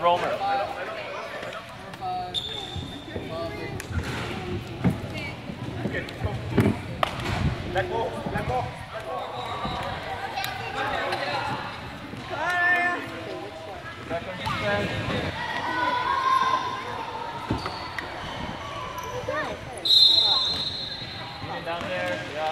Romer. Let go. Let go. Second defense. Down there. Yeah.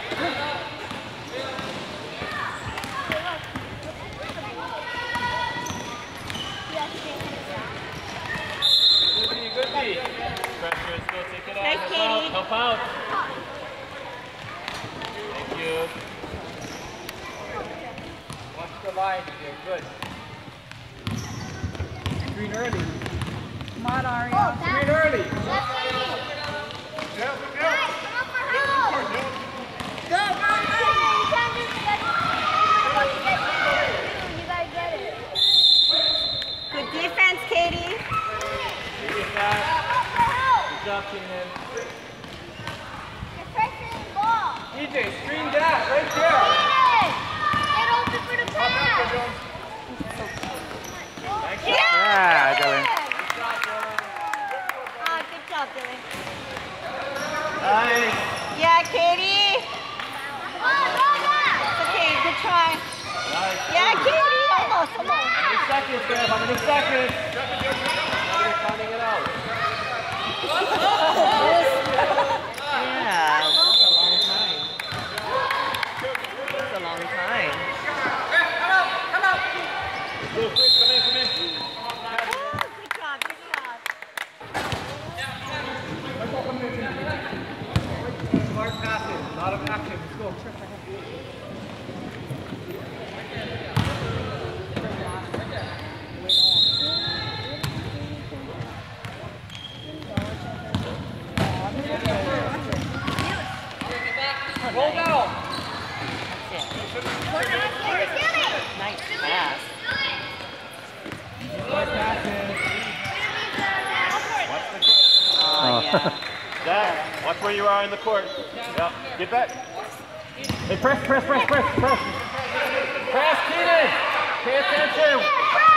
Good D. Pressure is go take it out. Nice, Katie. Help out. Thank you. Watch the line here. Good. Screen early. Come on, Aria. Screen early. Go, you gotta get it. Good defense, Katie. Good job, Keenan. You're pressing the ball. EJ, screen that right there. Get open for the pass. Yeah, Dylan. Good job, Dylan. Nice. Yeah, Katie. It's okay, good try. Nice. Yeah, Katie. Almost. How many seconds, Bev? How many seconds? Now you're counting it out. Yeah, that's a long time. That's a long time. Come out. Go, Chris, come in. Good job, good job. Smart passes, a lot of action. Let's go. Roll down. Nice pass. Smart passes. Watch the court. Oh, yeah. Zach, watch where you are in the court. Yeah, get back. Hey, press. Press, Keenan. Pay attention.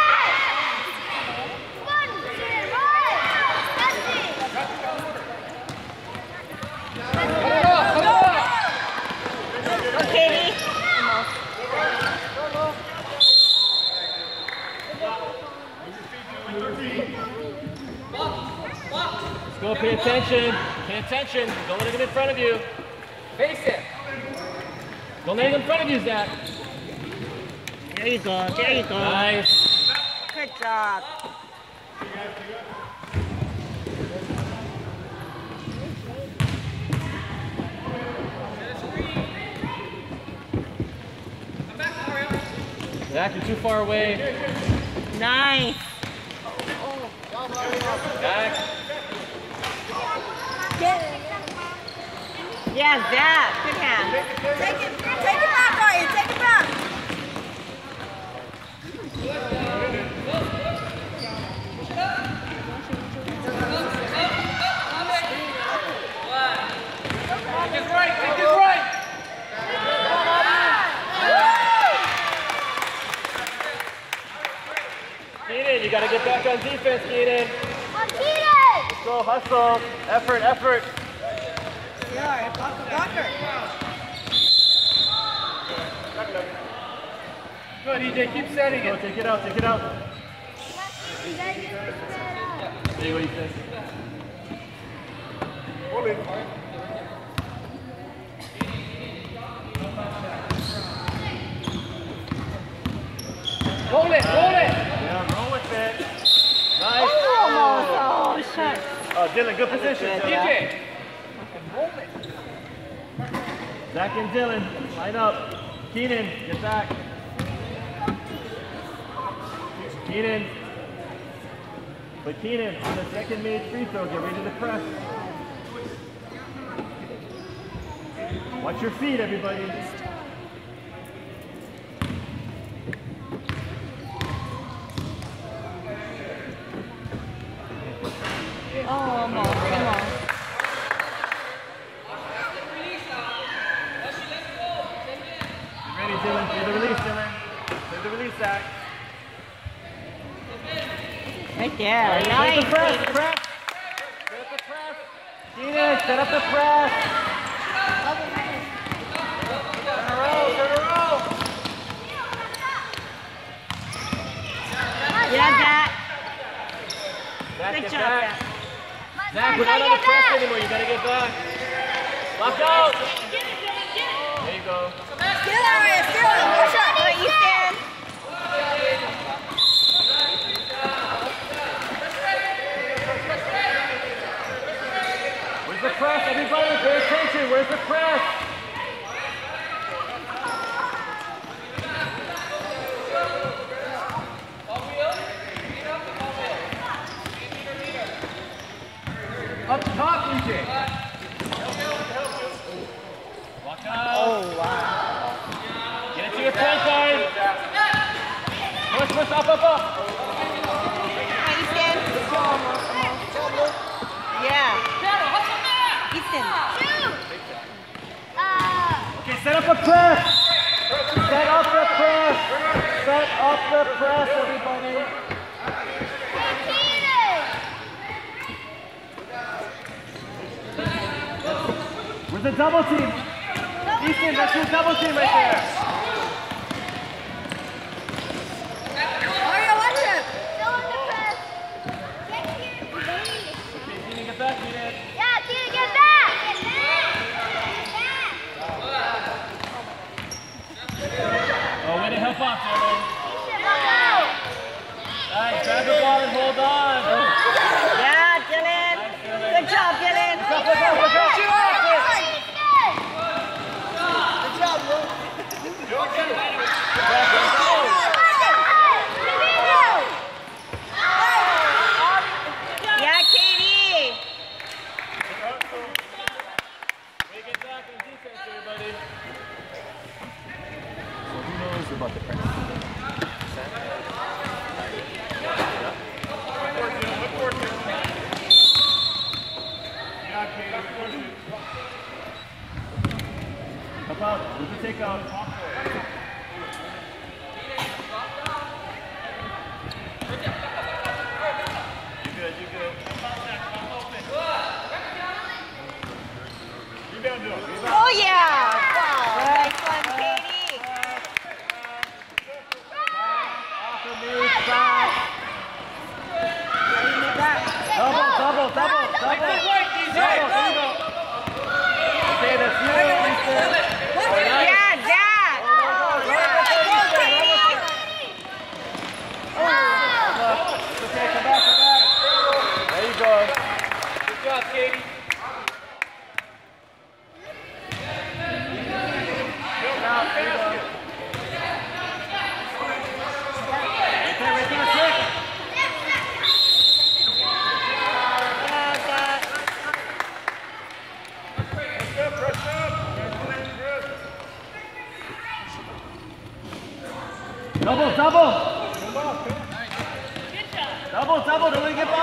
Katie. Let's go, pay attention. Pay attention. Don't let him in front of you. Face it. Don't let him in front of you, Zach. There you go. There you go. Nice. Good job. Zach, you're too far away. Nice. Zach. Yeah, Zach. Good hand. Take it back, Ryan. Take it back. Take it right. Keenan, you gotta get back on defense, Keenan. Let's go, hustle. Effort. Yeah, blocker. Good, EJ, keep setting it. Go, take it out. See what he says. Hold it. Roll it. Yeah, roll with it. Nice. Oh, shut. Oh, Dylan, good position. DJ. Roll it. Zach and Dylan, line up. Keenan, get back. Keenan. But Keenan, on the second made free throw, get ready to press. Watch your feet, everybody. Oh, come on. Ready, Dylan? Play the release, Dylan. Play the release, Zach. Right Yeah, Set nice. up the press, press. Set up the press. Keenan, set up the press. Turn around, turn around. Yeah, Zach. Zach, Good get job, back. Zach. Zach, we're not on the press anymore. You gotta get back. Lock out. There you go. Still Ariel, still. Push up. All right, you stand. Where's the press? Everybody pay attention. Where's the press? Up top, EJ. Walk out. Oh, wow. Get it to your point guard. Push, push, up, up, up. Alright, Easton. Yeah. Easton. Okay, set up a press. Set up the press. Set up the press, everybody. Where's the double team? Easton, that's your double team right there. Mario, watch him. Still on the press. Okay, Keenan, get back, Keenan. Yeah, Keenan, get back. Oh, way to help out there, man. Easton, look out. Nice, grab the ball and hold on. Yeah, Dylan. Good job, Dylan. Look up, look up, look up. Yeah, Katie. We get back on defense, everybody. So who knows about the press? Help out. Who's the takeout? You good, you good. Rebound, Bill. Rebound. Oh, yeah. Wow. Nice one, Katie. Off of me, stop. Double, double, double, double. There you go. Okay, that's you, Easton. Yeah, Zach. Okay, come back, come back. There you go. Good job, Katie. Good job, there you go. Right there, quick. Double, double. Double, double, don't let it get by.